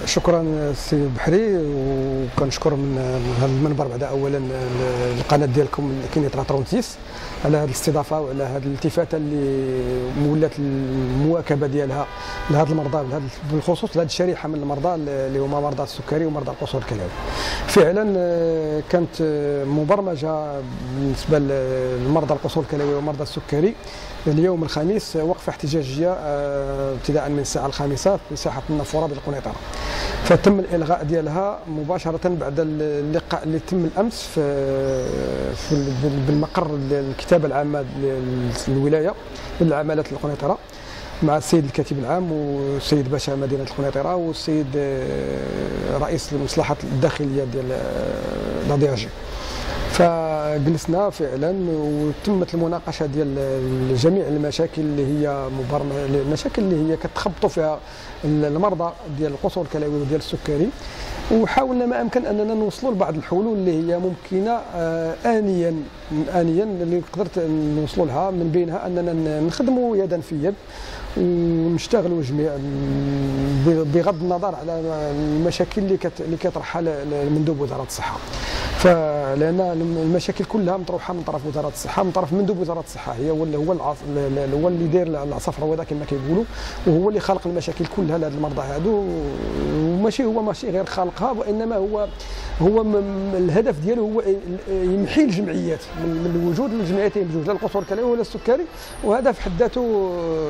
شكرا السي البحري، وكنشكر من هذا المنبر بعد اولا القناه ديالكم اللي كاين 36 على هذه الاستضافه وعلى هذه الالتفاته اللي ولات المواكبه ديالها لهذا المرضى، بالخصوص لهذه الشريحه من المرضى اللي هما مرضى السكري ومرضى القصور الكلوي. فعلا كانت مبرمجه بالنسبه للمرضى القصور الكلوي ومرضى السكري اليوم الخميس وقفه احتجاجيه ابتداء من الساعه 5 في ساحه النافوره بالقنيطره. فتم الالغاء ديالها مباشره بعد اللقاء اللي تم الامس في بالمقر الكتابه العامه للولايه للعمالات القنيطره مع السيد الكاتب العام والسيد باشا مدينه القنيطره والسيد رئيس المصلحه الداخليه ديال لا دي اجي. فجلسنا فعلا وتمت المناقشه ديال جميع المشاكل اللي هي المشاكل اللي هي كتخبطوا فيها المرضى ديال القصور الكلوي وديال السكري، وحاولنا ما امكن اننا نوصلوا لبعض الحلول اللي هي ممكنه انيا اللي قدرت نوصلوا لها، من بينها اننا نخدموا يدا في يد ونشتغلوا جميع بغض النظر على المشاكل اللي كيطرحها مندوب وزاره الصحه. فلان المشاكل كلها مطروحه من طرف وزاره الصحه، من طرف مندوب وزاره الصحه هو اللي داير العصا الرويضه كما كيقولوا، وهو اللي خلق المشاكل كلها لهاد المرضى هادو، وماشي هو غير خالقها، وانما هو الهدف ديالو هو يمحي الجمعيات من وجود الجمعيتين بجوج، لا القصور الكلوي ولا السكري، وهذا في حد ذاته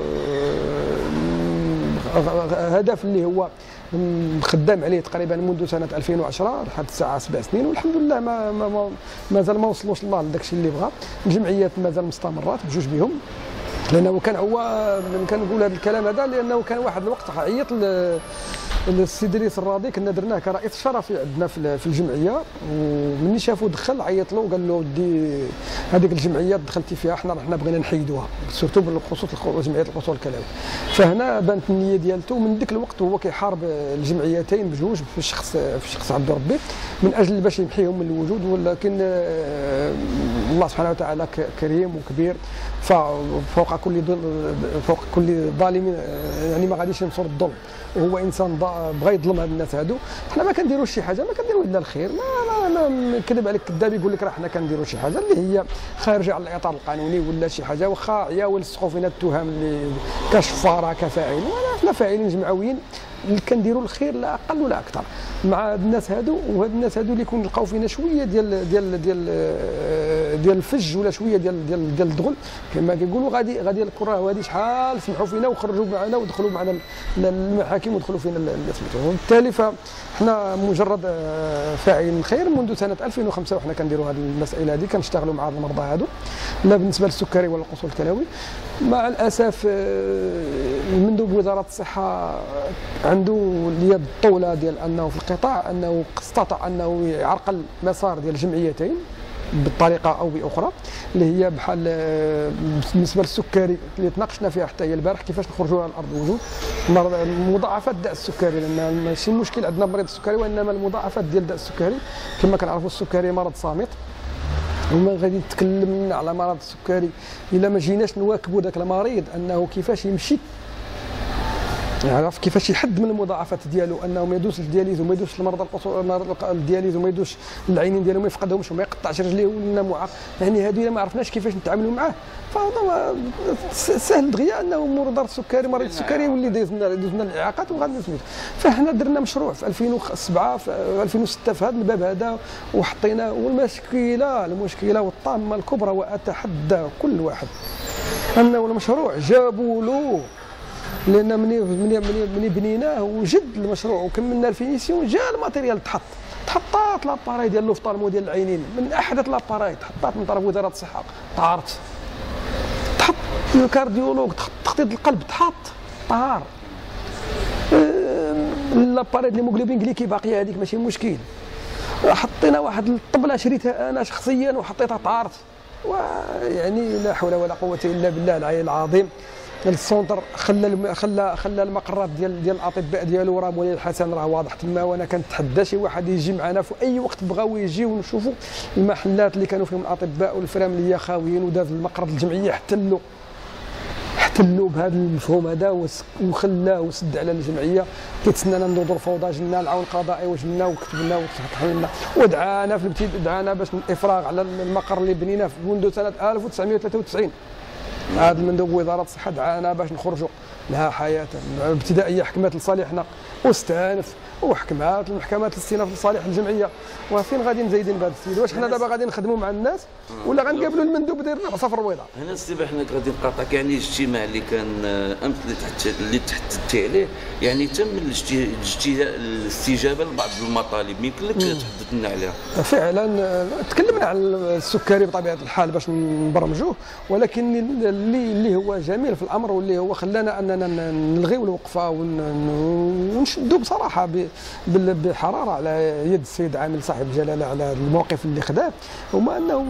هدف اللي هو خدام عليه تقريبا منذ سنه 2010 لحد الساعه 7 سنين، والحمد لله مازال ما وصلوش الله لداك الشيء اللي بغا. الجمعيات مازال مستمرات بجوج بهم، لانه كان هو كنقول هذا الكلام هذا لانه كان واحد الوقت عيط السي دريس الراضي، كنا درناه كرئيس شرفي عندنا في الجمعيه، ومني شافو دخل عيط له وقال له ودي هذيك الجمعيه دخلتي فيها حنا بغينا نحيدوها، سورتو بالخصوص جمعيه القصور الكلوي. فهنا بانت النيه ديالته، ومن ذاك الوقت هو كيحارب الجمعيتين بجوج في شخص عبد ربي من اجل باش يمحيهم من الوجود، ولكن الله سبحانه وتعالى كريم وكبير، فوق كل ظالم يعني ما غاديش ينصر الظلم، وهو انسان بغى يظلم هاد الناس هادو. حنا ما كنديروش شي حاجه، ما كنديروا الا الخير، ما كذب عليك كذاب يقول لك راه حنا كنديروا شي حاجه اللي هي خارجه على الاطار القانوني ولا شي حاجه، واخا عياول يلصقوا فينا التهم اللي كشفاره كفاعلين، ولا حنا فاعلين جمعويين اللي كنديروا الخير لا اقل ولا اكثر مع الناس هادو. وهاد الناس هادو اللي يكون لقاو فينا شويه ديال الفج ولا شويه ديال الدغل كما كيقولوا، غادي الكره هادي شحال سمحوا فينا وخرجوا معنا ودخلوا معنا للمحاكم ودخلوا فينا سميتو. وبالتالي فاحنا مجرد فاعلين الخير منذ سنه 2005 وحنا كنديروا هذه المسائل هذه، كنشتغلوا مع المرضى هادو لا بالنسبه للسكري ولا القصور الكلوي. مع الاسف مندوب وزاره الصحه عنده اليد الطوله ديال انه في القطاع انه استطاع انه يعرقل مسار ديال الجمعيتين بطريقه او باخرى، اللي هي بحال بالنسبه للسكري اللي تناقشنا فيها حتى هي البارح كيفاش نخرجوا على الارض الوجود مضاعفات داء السكري، لان ماشي المشكل عندنا مريض السكري وانما المضاعفات ديال داء السكري. كما كنعرفوا السكري مرض صامت، وما غادي نتكلم على مرض السكري الا ما جيناش نواكبوا ذاك المريض انه كيفاش يمشي، يعرف كيفاش يحد من المضاعفات ديالو، انه ما يدوش الدياليز وما يدوش المرضى الدياليز وما يدوش العينين ديالو ما يفقدهمش وما يقطعش رجليه ولا معاق. يعني هادو الا ما عرفناش كيفاش نتعاملوا معاه فهذا سهل دغيا انه مريض السكري واللي دوزنا الاعاقات وغادي نسميتو. فاحنا درنا مشروع في 2007 في 2006 في هذا الباب هذا وحطينا، والمشكله والطامه الكبرى واتحدى كل واحد انه المشروع جابوا له، لان مني بنيناه وجد المشروع وكملنا الفينيسيون جا الماتيريال تحطات لاباراي ديال لوفطالمو ديال العينين من احدث لاباراي، تحطات من طرف وزاره الصحه، طارت تحط الكارديولوج تخطيط القلب طار لاباراي ديال الهيموغلوبين كليكي باقيه هذيك ماشي مشكل. حطينا واحد الطبله شريتها انا شخصيا وحطيتها طارت، ويعني لا حول ولا قوه الا بالله العلي العظيم. السونتر خلى المقرات ديال الاطباء ديالو راه مولاي الحسن راه واضح تما، وانا كنتحدى شي واحد يجي معنا في اي وقت بغاو يجيو ونشوفوا المحلات اللي كانوا فيهم الاطباء والفرام اللي هي خاويين، وداز المقر الجمعيه احتلوا بهذا المفهوم هذا وخلاه وسد على الجمعيه، كيتسنانا ندوروا الفوضى، جبنا العون القضائي وجبنا وكتبنا وتحملنا، ودعانا في الابتداء، دعانا باش الافراغ على المقر اللي بنيناه منذ سنه 1993. هذا المندوب وزاره الصحه دعانا باش نخرجوا لها حياه ابتدائيه، حكمات لصالحنا واستانف، وحكمات المحكمات الاستئناف لصالح الجمعيه. وفين غادي نزيدين بهذا السيد؟ واش حنا دابا غادي نخدموا مع الناس ولا غنقابلوا المندوب ديالنا صفر بيضاء؟ هنا السي حنا غادي نقاطعك. يعني الاجتماع اللي كان امس اللي تحدثتي عليه، يعني تم الاستجابه لبعض المطالب، يمكن لك تحدث لنا عليها؟ فعلا تكلمنا عن السكري بطبيعه الحال باش نبرمجوه، ولكن اللي هو جميل في الامر واللي هو خلانا اننا نلغيو الوقفه ونشدوا بصراحه بحراره على يد السيد عامل صاحب الجلاله على الموقف اللي خداه، هما انه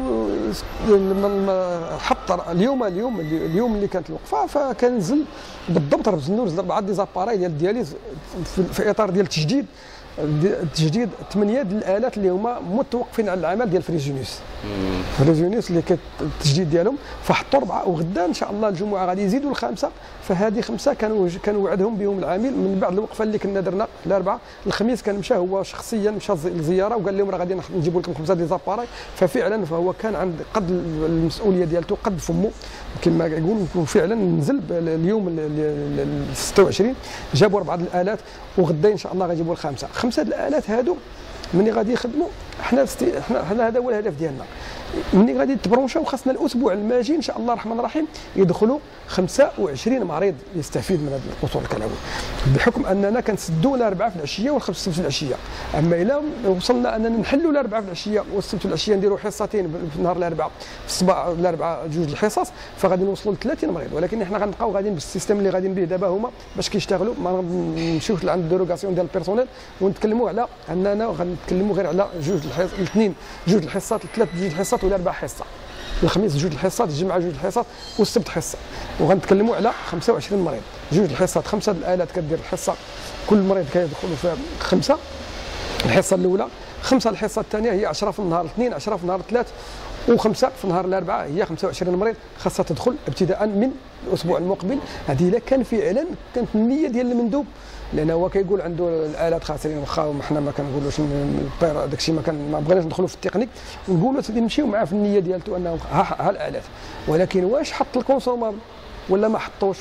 حط اليوم اللي كانت الوقفه، فكان نزل بالضبط رمز النور، نزل 4 ديزاباراي ديال الدياليز في اطار ديال تجديد 8 ديال الالات اللي هما متوقفين على العمل ديال فريجينيوس اللي كانت التجديد ديالهم، فحطوا 4 وغدا ان شاء الله الجمعه غادي يزيدوا ل5. فهذه 5 كانوا وعدهم بهم العامل من بعد الوقفه اللي كنا درنا ل4. الخميس كان مشى هو شخصيا مشى للزياره وقال لهم راه غادي نجيبوا لكم 5 ديال زاباراي. ففعلا فهو كان عند قد المسؤوليه ديالته قد فمه كما يقول، وفعلا نزل اليوم 26 جابوا 4 الالات، وغدا ان شاء الله غيجيبوا ل5. 5 الالات هادو مني غادي يخدموا، حنا هذا هو الهدف ديالنا. مني غادي تبرونشاو خاصنا الاسبوع الماجي ان شاء الله الرحمن الرحيم يدخلوا 25 مريض يستفيد من هذا القصور الكلوي، بحكم اننا كنسدوا الاربعاء في العشيه والخمس في العشيه. اما الا وصلنا اننا نحلوا الاربعاء في العشيه والسبت في العشيه نديروا حصتين في نهار الاربعاء، في الصباح الاربعاء 2 الحصص، فغادي نوصلوا ل 30 مريض. ولكن احنا غنبقاو غاديين بالسيستم اللي غاديين به دابا هما باش كيشتغلوا، ما نمشيوش لعند الديروغاسيون ديال البيرسونيل ونتكلموا على اننا غنتكلموا غير على 2 الحصات، 3 الحصات ولا 4 حصه، الخميس 2 الحصات، الجمعه 2 الحصات والسبت حصه، وغنتكلموا على 25 مريض. 2 الحصات 5 الالات كدير الحصه، كل مريض كيدخلوا فيها 5 الحصه الاولى، 5 الحصه الثانيه هي 10 في النهار الاثنين، 10 في النهار الثلاث، و5 في نهار الاربعاء هي 25 مريض خاصها تدخل ابتداء من الاسبوع المقبل. هذه الا كان فعلا كانت النيه ديال المندوب، لان هو كيقول عنده الالات خاسرين، واخا حنا ما كنقولوش داك الشيء ما بغيناش ندخلوا في التكنيك، ونقولوا نمشيو معاه في النيه ديالته انه ها الالات. ولكن واش حط الكونسومابل ولا ما حطوش؟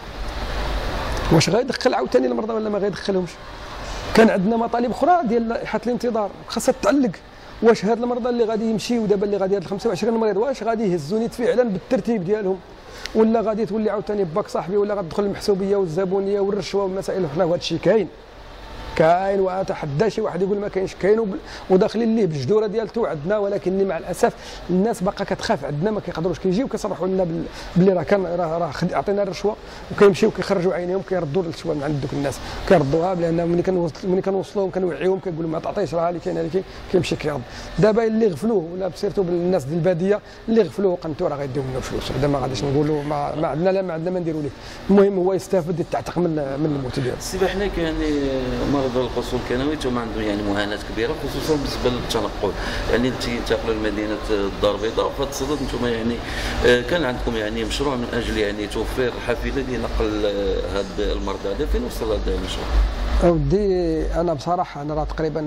واش غيدخل عاوتاني المرضى ولا ما غيدخلهمش؟ كان عندنا مطالب اخرى ديال لائحه الانتظار خاصها تعلق. واش هاد المرضى اللي غادي يمشيو دابا اللي غادي هاد 25 مريض واش غادي يهزوني فعلا بالترتيب ديالهم، ولا غادي تولي عاوتاني باك صاحبي، ولا غتدخل المحسوبيه والزبونيه والرشوه والمسائل؟ حنا وهذا الشيء كاين واتحدى شي واحد يقول ما كاينش، كاين وداخلين ليه بالجدوره ديالته عندنا، ولكن مع الاسف الناس باقا كتخاف عندنا، ما كيقدروش كيجيو كيصرحوا لنا باللي راه عطينا الرشوه، وكيمشيو كيخرجوا عينيهم كيردوا الرشوه من عند دوك الناس، كيردوها لان ملي كنوصلوهم كنوعيهم كنقول لهم ما تعطيش راه اللي كاين اللي كيمشي كيرد. دابا اللي غفلوه ولا بسيرتو بالناس ديال الباديه اللي غفلوه وقنتوا راه غيديو منه فلوس، هذا ما غاديش نقولوا ما عندنا لا ما عندنا ما نديروا ليه. المهم هو يستافد يتعتق من الموت ديالو. سي حنا يعني مرضى القصور الكلوي هما عندهم يعني معاناه كبيره، خصوصا بالنسبه للتنقل، يعني ينتقلوا لمدينه الدار البيضاء. في هذا الصدد انتم يعني كان عندكم يعني مشروع من اجل يعني توفير حافله لنقل هاد المرضى، هذا فين وصل هذا المشروع؟ اودي انا بصراحه انا راه تقريبا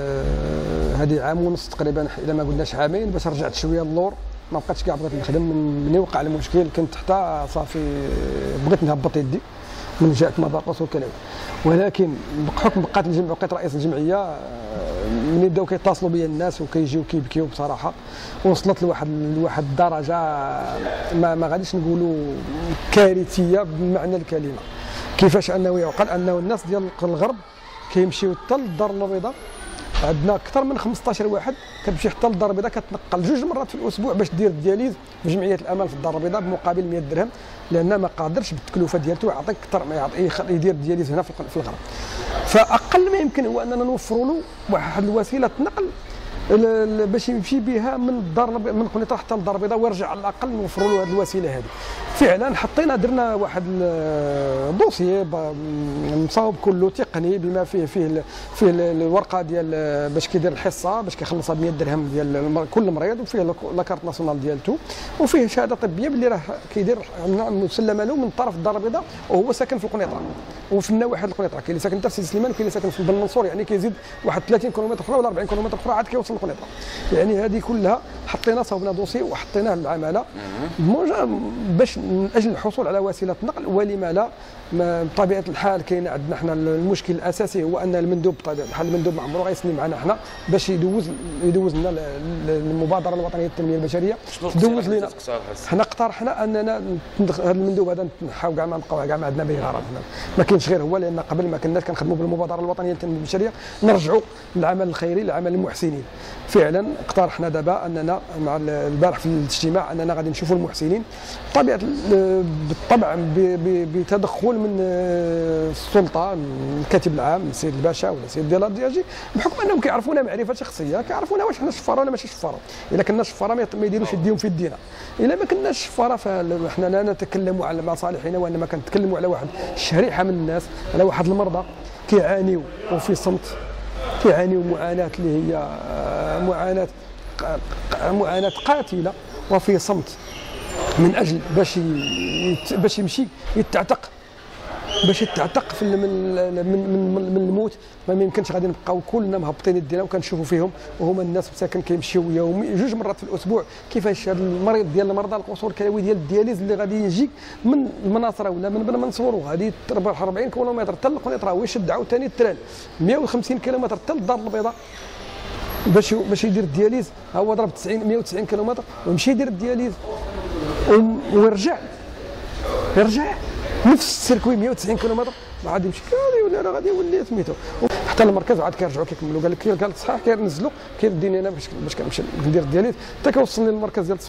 هذه عام ونص تقريبا، الا ما قلناش عامين، باش رجعت شويه للور، ما بقيتش كاع بغيت نخدم. من وقع المشكل كنت حتى صافي بغيت نهبط يدي من جهه مدار القصور الكلوي. ولكن بحكم بقات الجمعيه، بقيت رئيس الجمعيه، ملي بداو كيتصلوا بيا الناس وكيجيو كيبكيو بصراحه، وصلت لواحد الدرجه ما غاديش نقولوا كارثيه بمعنى الكلمه. كيفاش انه يعقل انه الناس ديال الغرب كيمشيو حتى للدار البيضاء، عندنا اكثر من 15 واحد كتمشي حتى للدار البيضاء، كتنقل 2 مرات في الاسبوع باش دير الدياليز في جمعيه الامل في الدار البيضاء بمقابل 100 درهم، لان ما قادرش بالتكلفه ديالته يعطيك اكثر ما يعطي يدير الدياليز هنا في الغرب. فاقل ما يمكن هو اننا نوفروا له واحد الوسيله نقل باش يمشي بها من الدار من قنيطره حتى للدار البيضاء ويرجع، على الاقل نوفروا له هذه الوسيله هذه. فعلا حطينا درنا واحد دوسيي مصاوب كله تقني بما فيه الورقه ديال باش كيدير الحصه باش كيخلصها ب 100 درهم ديال كل مريض، وفيه لاكارت ناسيونال ديالته، وفيه شهاده طبيه باللي راه كيدير مسلمه له من طرف الدار البيضاء، وهو ساكن في القنيطره وفي النواحي القنيطره. كاين اللي ساكن حتى في سيدي سليمان، وكاين اللي ساكن في بن منصور، يعني كيزيد واحد 30 كيلومتر اخرى ولا 40 كيلومتر اخرى عاد كيوصل للقنيطره. يعني هذه كلها حطينا صوبنا دوسي وحطيناه للعماله باش من اجل الحصول على وسيله نقل. ولما لا، بطبيعه الحال كاين عندنا حنا المشكل الاساسي هو ان المندوب بطبيعه الحال المندوب ما عمره غيسني معنا حنا باش يدوز لنا المبادره الوطنيه للتنميه البشريه، تدوز لنا. حنا اقترحنا اننا هذا المندوب هذا نحاول كاع ما نبقاو كاع ما عندنا به غرض، ما كاينش غير هو، لان قبل ما كناش كنخدموا بالمبادره الوطنيه للتنميه البشريه نرجعوا للعمل الخيري لعمل المحسنين. فعلا اقترحنا دابا اننا مع البارح في الاجتماع اننا غادي نشوفوا المحسنين بالطبع بتدخل من السلطه، من الكاتب العام السيد الباشا ولا السيد ديال الدياجي، بحكم انهم كيعرفونا معرفه شخصيه، كيعرفونا واش حنا شفاره ولا ماشي شفاره. الا كنا شفاره ما يديروش يديهم في يدينا، الا ما كناش شفاره فحنا لا نتكلموا على مصالحنا، وانما كنتكلموا على واحد الشريحه من الناس، على واحد المرضى كيعانيوا وفي صمت، كيعانيوا معاناه اللي هي معاناه قاتله وفي صمت، من اجل باش يمشي يتعتق، باش يتعتق من الموت. ما يمكنش غادي نبقاو كلنا مهبطين يدينا وكنشوفوا فيهم وهما الناس مساكن كيمشيو يومي 2 مرات في الاسبوع. كيفاش هذا المريض ديال المرضى القصور الكلوي ديال الدياليز اللي غادي يجي من المناصره ولا من بن منصور وغادي يربح 40 كيلومتر حتى القنيطره ويشد عاوتاني التران 150 كيلومتر حتى للدار البيضاء باش يدير الدياليز. هو ضرب 190 كيلومتر ويمشي يدير الدياليز ويرجع نفس السيركوي 190 كيلومتر عاد يمشي غادي يولي سميتو حتى المركز عاد كيرجعوا كيكملوا. قال لك صحيح كينزلوا كيديني انا باش كنمشي ندير الدياليز حتى كيوصلني للمركز ديال